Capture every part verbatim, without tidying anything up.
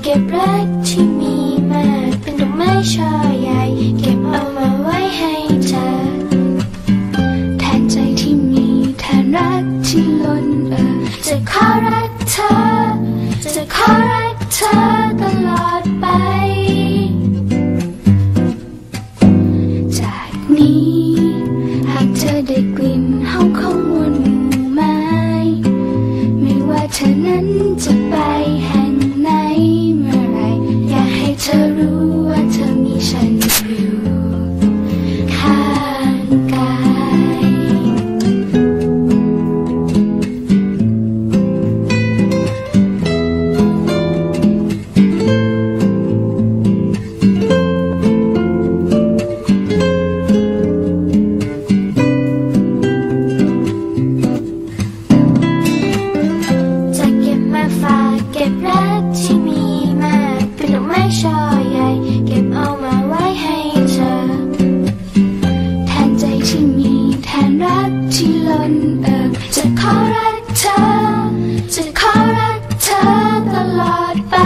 ก็บรักที่มีมาเป็นดอกไม้ช่อใหญ่เก็บเอามาไว้ให้เธอแทนใจที่มีแทนรักที่ล้นเอ่อจะขอรักเธอจะขอรักเธอตลอดไปจากนี้หากเธอได้กลิ่นหอมของมวลหมู่ไม้ไม่ว่าเธอนั้นจะไปแห่งไหนเมื่อไรอยากให้เธอรู้ว่าเธอมีฉันอยู่ข้างกายเก็บรักที่มีมาเป็นดอกไม้ช่อใหญ่เก็บเอามาไว้ให้เธอแทนใจที่มีแทนรักที่ล้นเอ่อจะขอรักเธอจะขอรักเธอตลอดไป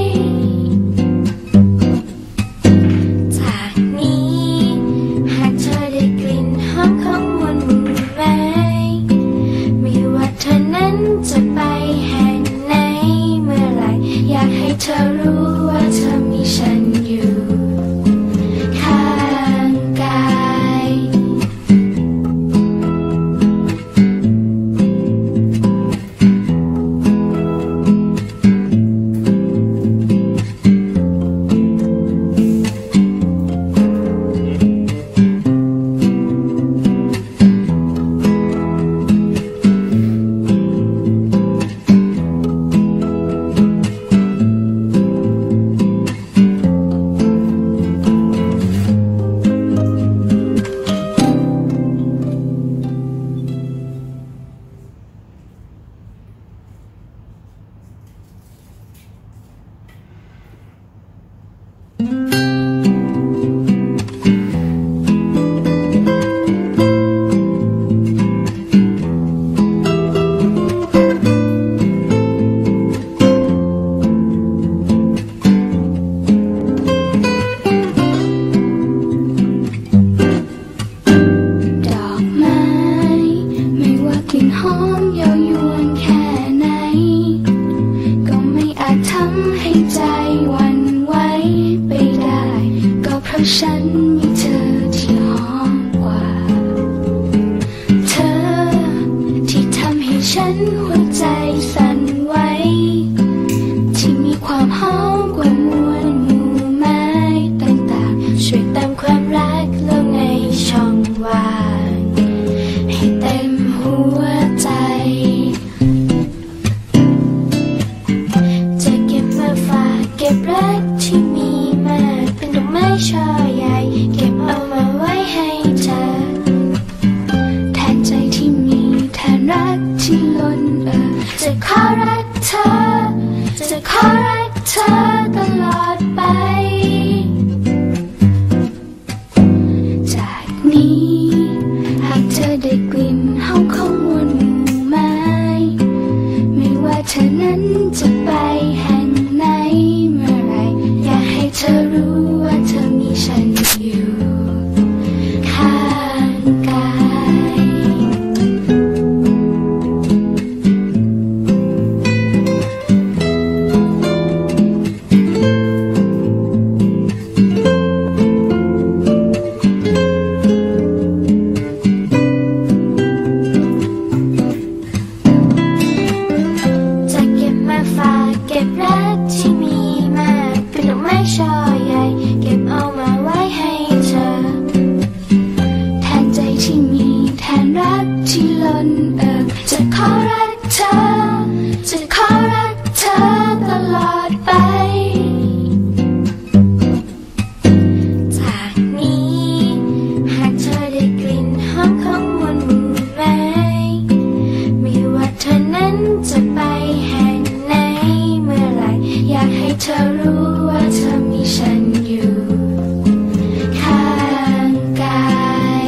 จากนี้หากเธอได้กลิ่นหอมของมวลหมู่ไม้ไม่ว่าเธอนั้นจะไปแห่งอยากให้เธอรู้ว่าเธอมีฉันอยู่ข้างกายฉันมีเธอที่หอมกว่าเธอที่ทำให้ฉันหัวใจสั่นไหวที่มีความหอมกว่ามวลหมู่ไม้ต่างๆช่วยเติมความรักลงในช่องว่างให้เต็มหัวใจจะเก็บมาฝากเก็บรักที่มีมาเป็นดอกไม้ช่อใหญ่เก็บเอามาไว้ให้เธอแทนใจที่มีแทนรักที่ล้นเอ่อจะขอรักเธอจะขอรักเธอตลอดไปจากนี้หากเธอได้กลิ่นหอมของมวลหมู่ไม้ไม่ว่าเธอนั้นจะไปแห่งไหนเมื่อไรอยากให้เธอรู้ว่าเธอมีฉันอยู่ข้างกายจะเก็บมาฝากเก็บรักที่มีมาเป็นดอกไม้ช่อใหญ่เก็บเอามาไว้ให้เธอแทนใจที่มีแทนรักที่ล้นเอ่อจะขอรักเธอจะขอรักเธอตลอดไปจากนี้หากเธอได้กลิ่นหอมของมวลหมู่ไม้ไม่ว่าเธอนั้นจะไปแห่งไหนเมื่อไรอยากให้เธอรู้ว่าเธอมีฉันอยู่ข้างกาย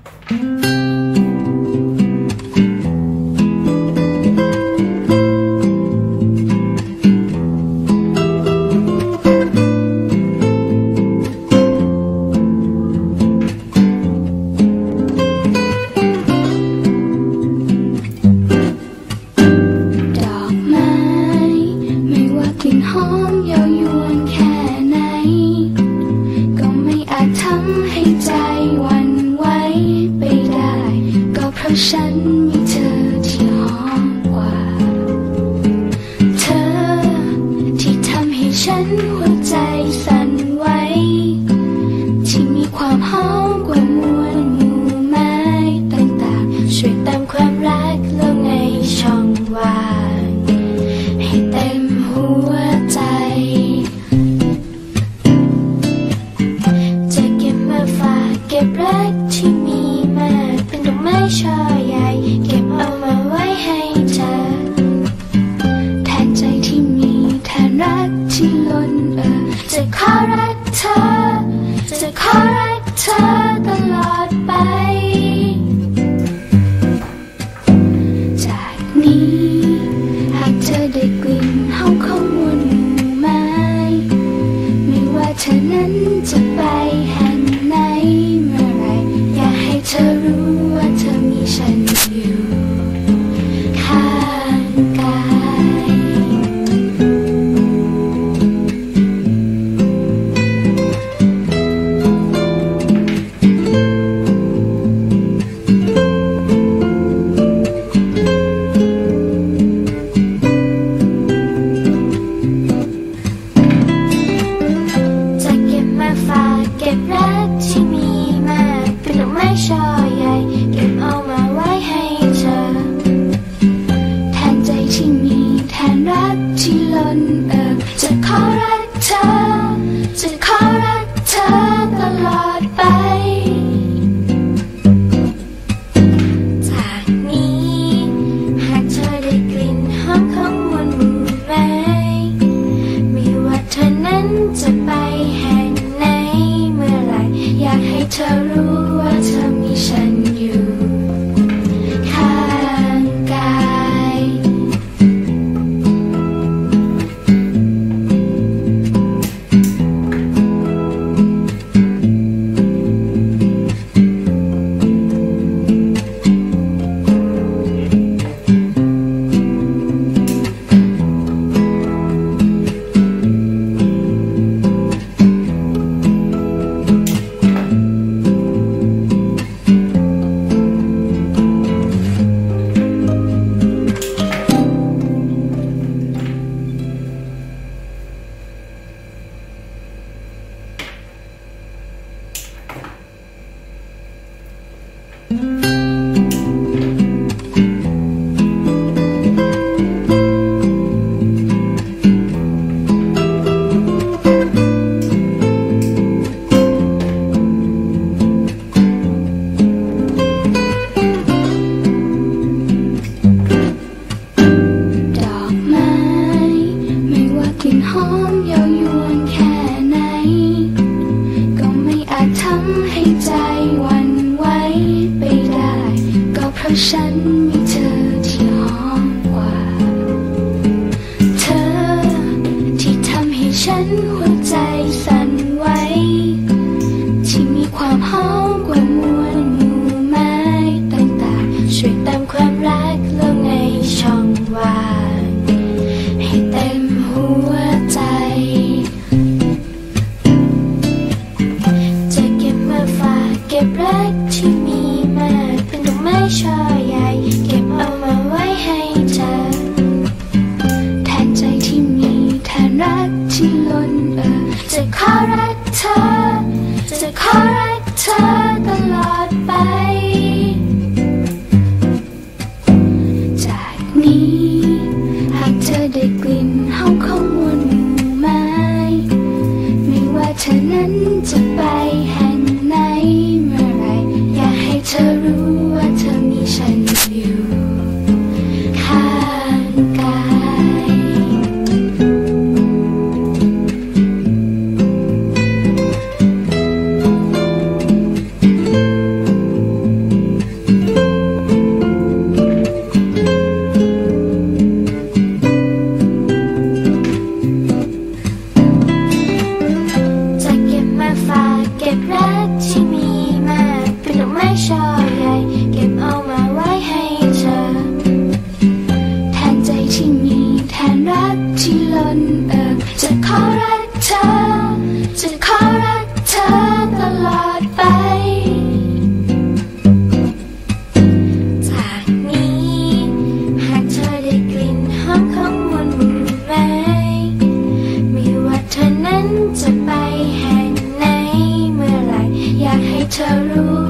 ฉันมีเธอที่หอมกว่าเธอที่ทำให้ฉันหัวใจสั่นไหวที่มีความหอมกว่ามวลหมู่ไม้ต่างๆช่วยเติมความรักลงในช่องว่างให้เต็มหัวใจจะเก็บมาฝากเก็บรักที่มีมาเป็นดอกไม้ช่อใหญ่เก็บเอามาไว้ให้เธอแทนใจที่มีแทนรักที่ล้นเอ่อจะขอรักเธอจะขอรักเธอตลอดไปจากนี้หากเธอได้กลิ่นหอมของมวลหมู่ไม้ไม่ว่าเธอนั้นจะไปแห่งไหนเมื่อไรอยากให้เธอรู้ว่าเธอมีฉันอยู่ข้างกายจะเก็บมาฝากเก็บรักที่มีมาเป็นดอกไม้ช่อใหญ่เก็บเอามาไว้ให้เธอแทนใจที่มีแทนรักที่ล้นเอ่อจะขอรักเธอจะขอรักเธอตลอดไปจากนี้หากเธอได้กลิ่นหอมของมวลหมู่ไม้ไม่ว่าเธอนั้นจะไปแห่งไหนเมื่อไรอยากให้เธอรู้ว่าเธอมีฉันอยู่ข้างกายดอกไม้ไม่ว่ากลิ่นหอมเย้ายวนแค่ไหนก็ไม่อาจทำให้ใจหวั่นไหวไปได้ก็เพราะฉันมีเธอที่หอมกว่าเธอที่ทำให้ฉันหัวใจสั่นไหวที่มีความหอมกว่ามวลหมู่ไม้ต่างๆช่วยเติมความรักลงในช่องว่างให้เต็มหัวใจจะเก็บมาฝากเก็เธอรู้